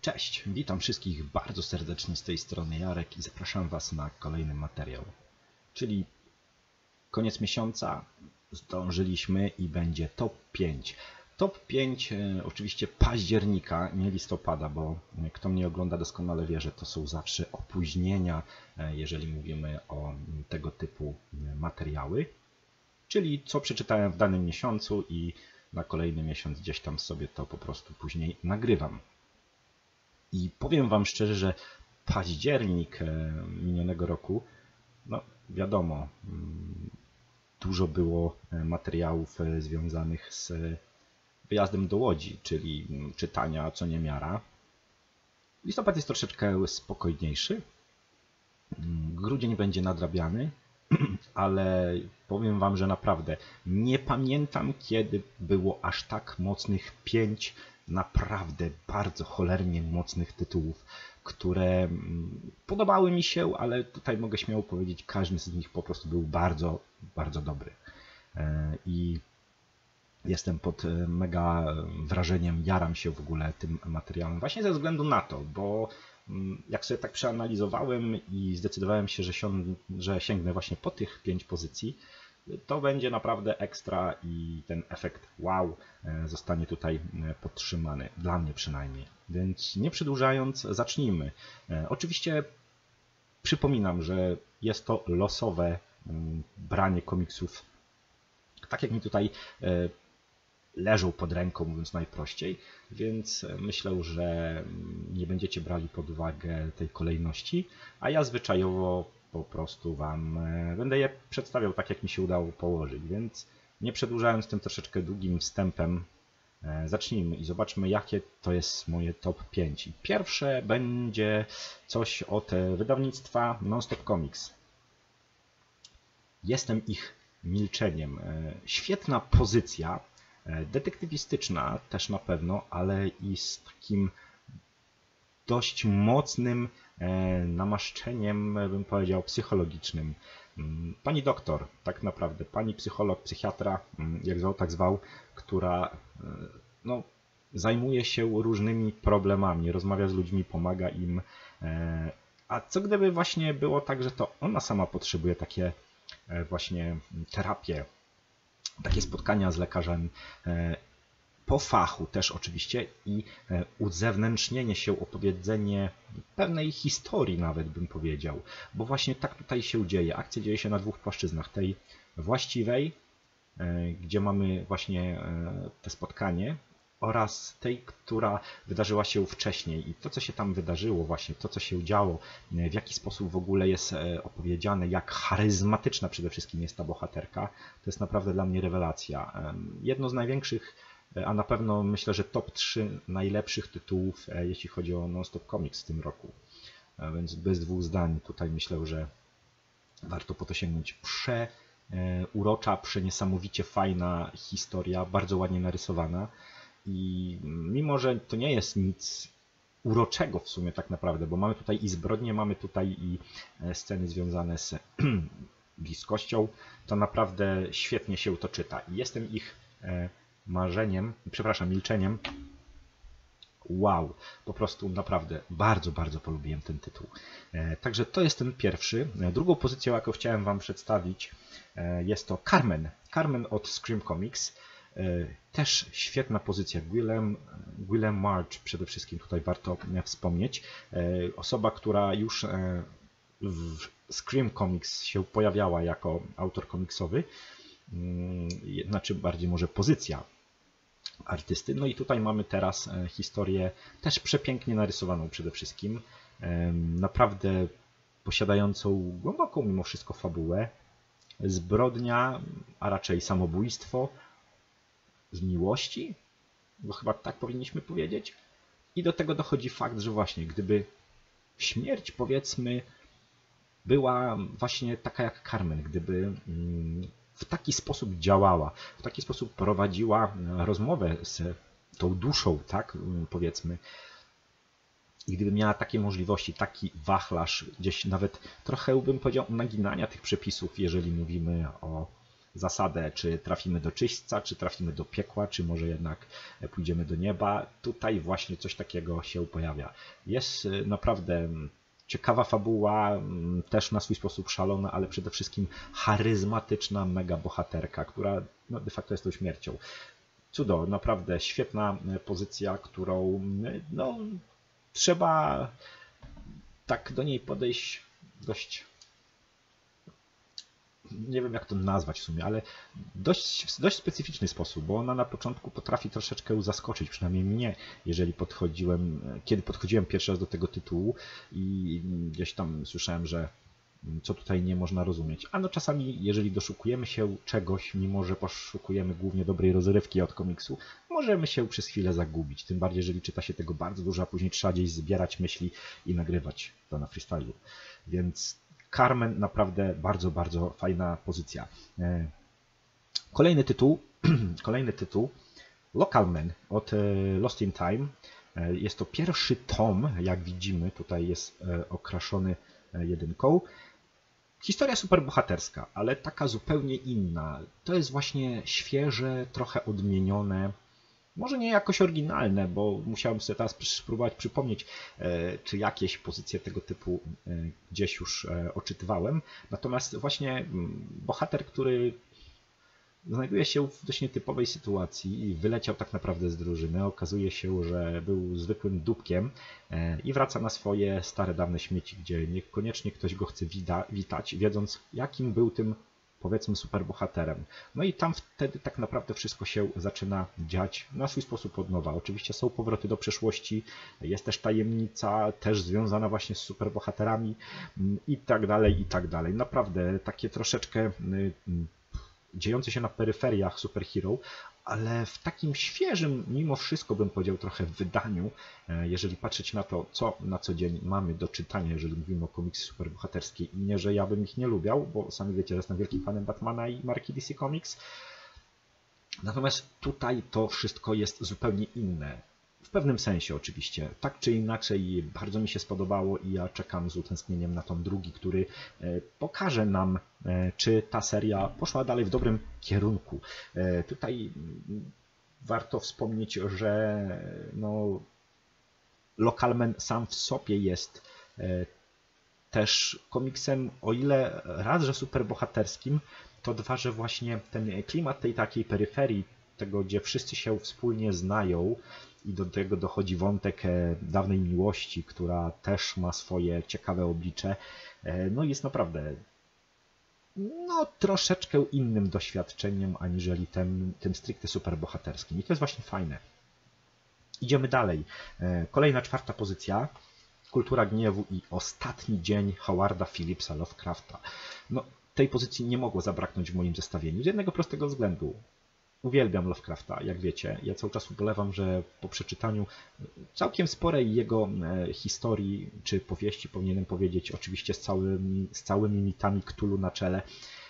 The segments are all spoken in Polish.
Cześć, witam wszystkich bardzo serdecznie z tej strony Jarek i zapraszam Was na kolejny materiał. Czyli koniec miesiąca zdążyliśmy i będzie top 5. Top 5 oczywiście października, nie listopada, bo kto mnie ogląda doskonale wie, że to są zawsze opóźnienia, jeżeli mówimy o tego typu materiały. Czyli co przeczytałem w danym miesiącu i na kolejny miesiąc gdzieś tam sobie to po prostu później nagrywam. I powiem Wam szczerze, że październik minionego roku, no wiadomo, dużo było materiałów związanych z wyjazdem do Łodzi, czyli czytania co niemiara. Listopad jest troszeczkę spokojniejszy. Grudzień będzie nadrabiany, ale powiem Wam, że naprawdę nie pamiętam, kiedy było aż tak mocnych 5 naprawdę bardzo cholernie mocnych tytułów, które podobały mi się, ale tutaj mogę śmiało powiedzieć, każdy z nich po prostu był bardzo, bardzo dobry. I jestem pod mega wrażeniem, jaram się w ogóle tym materiałem właśnie ze względu na to, bo jak sobie tak przeanalizowałem i zdecydowałem się, że sięgnę właśnie po tych 5 pozycji, to będzie naprawdę ekstra i ten efekt wow zostanie tutaj podtrzymany, dla mnie przynajmniej. Więc nie przedłużając, zacznijmy. Oczywiście przypominam, że jest to losowe branie komiksów, tak jak mi tutaj leżą pod ręką, mówiąc najprościej, więc myślę, że nie będziecie brali pod uwagę tej kolejności, a ja zwyczajowo po prostu Wam będę je przedstawiał tak, jak mi się udało położyć, więc nie przedłużając tym troszeczkę długim wstępem, zacznijmy i zobaczmy, jakie to jest moje top 5. Pierwsze będzie coś od wydawnictwa Non-Stop Comics. Jestem ich milczeniem. Świetna pozycja, detektywistyczna też na pewno, ale i z takim dość mocnym namaszczeniem, bym powiedział, psychologicznym. Pani doktor, tak naprawdę, pani psycholog, psychiatra, jak zwał, tak zwał, która no, zajmuje się różnymi problemami, rozmawia z ludźmi, pomaga im. A co gdyby właśnie było tak, że to ona sama potrzebuje takie właśnie terapie, takie spotkania z lekarzem po fachu też oczywiście i uzewnętrznienie się, opowiedzenie pewnej historii nawet bym powiedział, bo właśnie tak tutaj się dzieje. Akcja dzieje się na dwóch płaszczyznach. Tej właściwej, gdzie mamy właśnie te spotkanie, oraz tej, która wydarzyła się wcześniej i to, co się tam wydarzyło właśnie, to, co się działo, w jaki sposób w ogóle jest opowiedziane, jak charyzmatyczna przede wszystkim jest ta bohaterka, to jest naprawdę dla mnie rewelacja. Jedno z największych, a na pewno myślę, że top 3 najlepszych tytułów, jeśli chodzi o Non-Stop Comics w tym roku. Więc bez dwóch zdań tutaj myślę, że warto po to sięgnąć. Urocza, niesamowicie fajna historia, bardzo ładnie narysowana. I mimo, że to nie jest nic uroczego w sumie tak naprawdę, bo mamy tutaj i zbrodnie, mamy tutaj i sceny związane z bliskością, to naprawdę świetnie się to czyta. I jestem ich milczeniem. Wow, po prostu naprawdę bardzo, bardzo polubiłem ten tytuł. Także to jest ten pierwszy. Drugą pozycją, jaką chciałem Wam przedstawić, jest to Carmen. Carmen od Scream Comics. Też świetna pozycja. Guillem March przede wszystkim tutaj warto wspomnieć. Osoba, która już w Scream Comics się pojawiała jako autor komiksowy, znaczy bardziej może pozycja artysty. No i tutaj mamy teraz historię też przepięknie narysowaną przede wszystkim. Naprawdę posiadającą głęboką mimo wszystko fabułę. Zbrodnia, a raczej samobójstwo z miłości, bo chyba tak powinniśmy powiedzieć. I do tego dochodzi fakt, że właśnie gdyby śmierć, powiedzmy, była właśnie taka jak Carmen, gdyby w taki sposób działała, w taki sposób prowadziła rozmowę z tą duszą, tak powiedzmy, i gdyby miała takie możliwości, taki wachlarz, gdzieś nawet trochę bym powiedział naginania tych przepisów, jeżeli mówimy o zasadę, czy trafimy do czyśćca, czy trafimy do piekła, czy może jednak pójdziemy do nieba. Tutaj właśnie coś takiego się pojawia. Jest naprawdę ciekawa fabuła, też na swój sposób szalona, ale przede wszystkim charyzmatyczna mega bohaterka, która no, de facto jest tą śmiercią. Cudo, naprawdę świetna pozycja, którą no, trzeba tak do niej podejść dość, nie wiem jak to nazwać w sumie, ale dość specyficzny sposób, bo ona na początku potrafi troszeczkę zaskoczyć, przynajmniej mnie, kiedy podchodziłem pierwszy raz do tego tytułu i gdzieś tam słyszałem, że co tutaj nie można rozumieć. A no czasami, jeżeli doszukujemy się czegoś, mimo że poszukujemy głównie dobrej rozrywki od komiksu, możemy się przez chwilę zagubić. Tym bardziej, jeżeli czyta się tego bardzo dużo, a później trzeba gdzieś zbierać myśli i nagrywać to na freestylu. Więc Carmen naprawdę bardzo, bardzo fajna pozycja. Kolejny tytuł Local Man od Lost in Time. Jest to pierwszy tom, jak widzimy, tutaj jest okraszony jedynką. Historia superbohaterska, ale taka zupełnie inna. To jest właśnie świeże, trochę odmienione. Może nie jakoś oryginalne, bo musiałem sobie teraz spróbować przypomnieć, czy jakieś pozycje tego typu gdzieś już odczytywałem. Natomiast właśnie bohater, który znajduje się w dość nietypowej sytuacji i wyleciał tak naprawdę z drużyny. Okazuje się, że był zwykłym dupkiem i wraca na swoje stare, dawne śmieci, gdzie niekoniecznie ktoś go chce witać, wiedząc jakim był tym, powiedzmy, superbohaterem. No i tam wtedy tak naprawdę wszystko się zaczyna dziać na swój sposób od nowa. Oczywiście są powroty do przeszłości, jest też tajemnica, też związana właśnie z superbohaterami i tak dalej, i tak dalej. Naprawdę takie troszeczkę dziejące się na peryferiach superhero, ale w takim świeżym, mimo wszystko bym powiedział, trochę wydaniu, jeżeli patrzeć na to, co na co dzień mamy do czytania, jeżeli mówimy o komiksy superbohaterskie. I nie, że ja bym ich nie lubiał, bo sami wiecie, że jestem wielkim fanem Batmana i marki DC Comics. Natomiast tutaj to wszystko jest zupełnie inne. W pewnym sensie oczywiście. Tak czy inaczej bardzo mi się spodobało i ja czekam z utęsknieniem na tom drugi, który pokaże nam, czy ta seria poszła dalej w dobrym kierunku. Tutaj warto wspomnieć, że no, Local Man sam w sobie jest też komiksem, o ile raz, że superbohaterskim, to dwa, że właśnie ten klimat tej takiej peryferii, tego, gdzie wszyscy się wspólnie znają i do tego dochodzi wątek dawnej miłości, która też ma swoje ciekawe oblicze, no jest naprawdę no, troszeczkę innym doświadczeniem aniżeli tym stricte superbohaterskim. I to jest właśnie fajne. Idziemy dalej. Kolejna, czwarta pozycja. Kultura gniewu i ostatni dzień Howarda Phillipsa Lovecrafta. No, tej pozycji nie mogło zabraknąć w moim zestawieniu z jednego prostego względu. Uwielbiam Lovecrafta, jak wiecie. Ja cały czas ubolewam, że po przeczytaniu całkiem sporej jego historii, czy powieści, powinienem powiedzieć, oczywiście z całymi mitami Cthulhu na czele,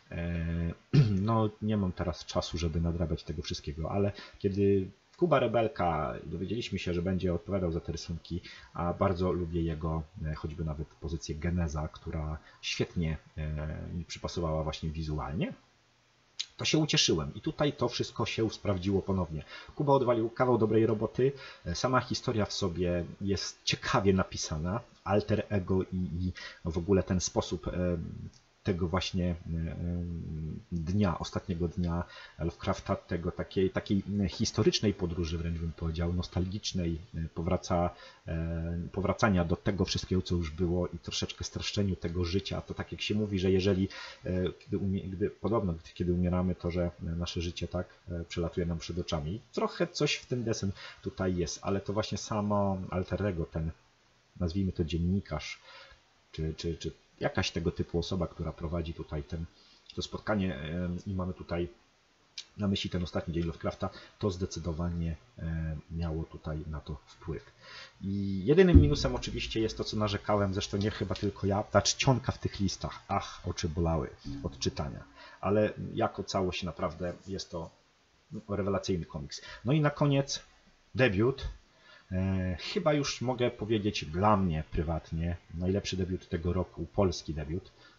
no nie mam teraz czasu, żeby nadrabiać tego wszystkiego, ale kiedy Kuba Rebelka dowiedzieliśmy się, że będzie odpowiadał za te rysunki, a bardzo lubię jego choćby nawet pozycję Geneza, która świetnie mi przypasowała właśnie wizualnie, to się ucieszyłem i tutaj to wszystko się sprawdziło ponownie. Kuba odwalił kawał dobrej roboty, sama historia w sobie jest ciekawie napisana, alter ego i w ogóle ten sposób tego właśnie dnia, ostatniego dnia Lovecrafta, tego takiej historycznej podróży, wręcz bym powiedział, nostalgicznej, powracania do tego wszystkiego, co już było i troszeczkę streszczeniu tego życia. To tak jak się mówi, że jeżeli, kiedy umieramy, to że nasze życie tak przelatuje nam przed oczami. Trochę coś w tym deseń tutaj jest, ale to właśnie samo alter ego, ten, nazwijmy to dziennikarz, czy jakaś tego typu osoba, która prowadzi tutaj to spotkanie i mamy tutaj na myśli ten ostatni dzień Lovecrafta, to zdecydowanie miało tutaj na to wpływ. I jedynym minusem oczywiście jest to, co narzekałem, zresztą nie chyba tylko ja, ta czcionka w tych listach. Ach, oczy bolały od czytania. Ale jako całość naprawdę jest to rewelacyjny komiks. No i na koniec debiut. Chyba już mogę powiedzieć dla mnie prywatnie najlepszy debiut tego roku, polski debiut.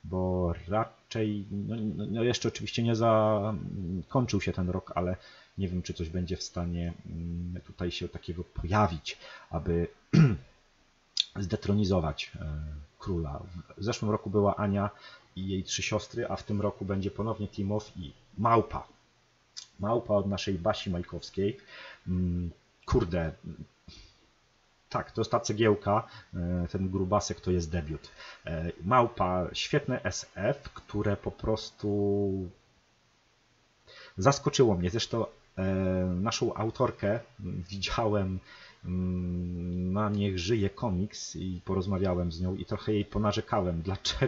bo raczej, no jeszcze oczywiście nie zakończył się ten rok, ale nie wiem, czy coś będzie w stanie tutaj się takiego pojawić, aby zdetronizować króla. W zeszłym roku była Ania i jej 3 siostry, a w tym roku będzie ponownie Timow i Małpa. Małpa od naszej Basi Majkowskiej. Kurde, tak, to jest ta cegiełka, ten grubasek to jest debiut. Małpa, świetne SF, które po prostu zaskoczyło mnie. Zresztą naszą autorkę widziałem na Niech Żyje Komiks i porozmawiałem z nią i trochę jej ponarzekałem,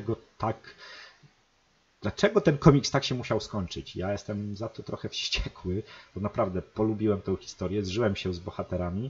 dlaczego ten komiks tak się musiał skończyć. Ja jestem za to trochę wściekły, bo naprawdę polubiłem tę historię, zżyłem się z bohaterami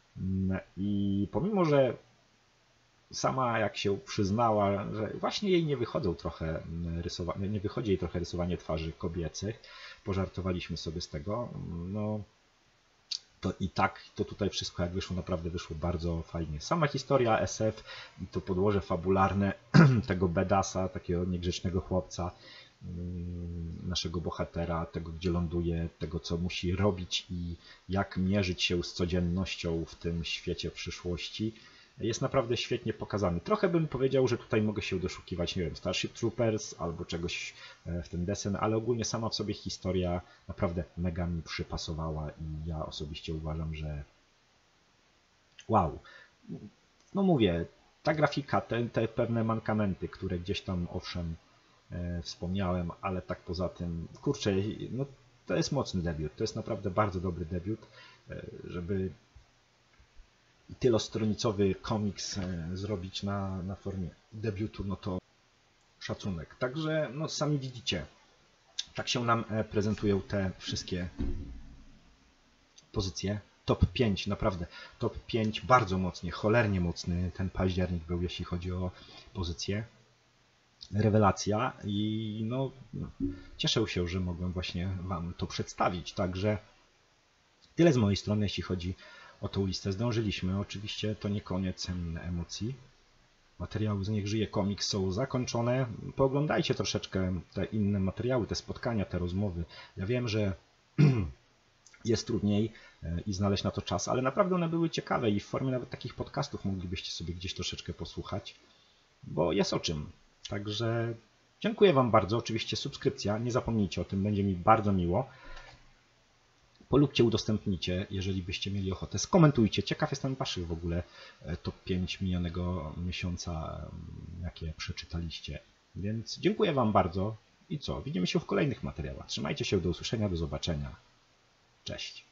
i pomimo, że sama jak się przyznała, że właśnie jej nie wychodzą trochę nie wychodzi jej trochę rysowanie twarzy kobiecych, pożartowaliśmy sobie z tego, no to i tak to tutaj wszystko jak wyszło, naprawdę wyszło bardzo fajnie. Sama historia SF, to podłoże fabularne tego bedasa, takiego niegrzecznego chłopca, naszego bohatera, tego gdzie ląduje, tego co musi robić i jak mierzyć się z codziennością w tym świecie przyszłości, jest naprawdę świetnie pokazany. Trochę bym powiedział, że tutaj mogę się doszukiwać, nie wiem, Starship Troopers albo czegoś w ten desen, ale ogólnie sama w sobie historia naprawdę mega mi przypasowała i ja osobiście uważam, że wow. No mówię, ta grafika, te pewne mankamenty, które gdzieś tam owszem wspomniałem, ale tak poza tym, kurczę, no to jest mocny debiut, to jest naprawdę bardzo dobry debiut, żeby tylostronicowy komiks zrobić na formie debiutu, no to szacunek. Także no sami widzicie, tak się nam prezentują te wszystkie pozycje. Top 5, naprawdę, top 5 bardzo mocnie, cholernie mocny ten październik był, jeśli chodzi o pozycję. Rewelacja i no cieszę się, że mogłem właśnie Wam to przedstawić. Także tyle z mojej strony, jeśli chodzi o tą listę. Zdążyliśmy. Oczywiście to nie koniec emocji. Materiały z Niech Żyje Komiks są zakończone. Pooglądajcie troszeczkę te inne materiały, te spotkania, te rozmowy. Ja wiem, że jest trudniej i znaleźć na to czas, ale naprawdę one były ciekawe i w formie nawet takich podcastów moglibyście sobie gdzieś troszeczkę posłuchać, bo jest o czym. Także dziękuję Wam bardzo. Oczywiście subskrypcja, nie zapomnijcie o tym, będzie mi bardzo miło. Polubcie, udostępnijcie, jeżeli byście mieli ochotę. Skomentujcie. Ciekaw jestem Waszych w ogóle top 5 minionego miesiąca, jakie przeczytaliście. Więc dziękuję Wam bardzo i co? Widzimy się w kolejnych materiałach. Trzymajcie się, do usłyszenia, do zobaczenia. Cześć.